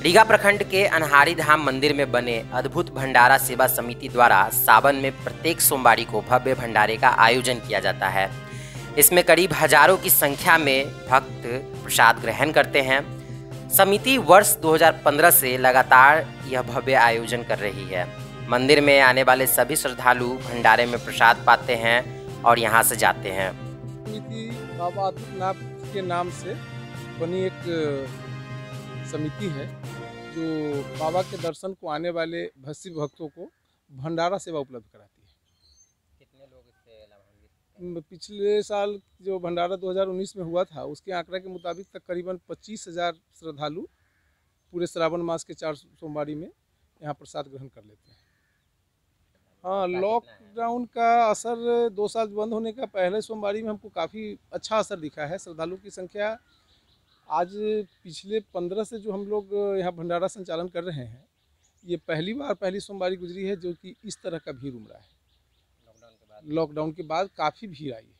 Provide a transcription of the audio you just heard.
रीगा प्रखंड के अनहारी धाम मंदिर में बने अद्भुत भंडारा सेवा समिति द्वारा सावन में प्रत्येक सोमवारी को भव्य भंडारे का आयोजन किया जाता है। इसमें करीब हजारों की संख्या में भक्त प्रसाद ग्रहण करते हैं। समिति वर्ष 2015 से लगातार यह भव्य आयोजन कर रही है। मंदिर में आने वाले सभी श्रद्धालु भंडारे में प्रसाद पाते हैं और यहाँ से जाते हैं। समिति बाबा आदित्यनाथ के नाम से बनी एक समिति है जो बाबा के दर्शन को आने वाले भक्ति भक्तों को भंडारा सेवा उपलब्ध कराती है। कितने लोग इससे लाभान्वित? पिछले साल जो भंडारा 2019 में हुआ था उसके आंकड़े के मुताबिक तक करीबन 25,000 श्रद्धालु पूरे श्रावण मास के 4 सोमवारी में यहाँ प्रसाद ग्रहण कर लेते हैं। हाँ, लॉकडाउन का असर 2 साल बंद होने का पहले सोमवारी में हमको काफ़ी अच्छा असर दिखा है। श्रद्धालु की संख्या आज पिछले 15 से जो हम लोग यहाँ भंडारा संचालन कर रहे हैं, ये पहली सोमवारी गुजरी है जो कि इस तरह का भीड़ उमड़ा है। लॉकडाउन के बाद काफ़ी भीड़ आई है।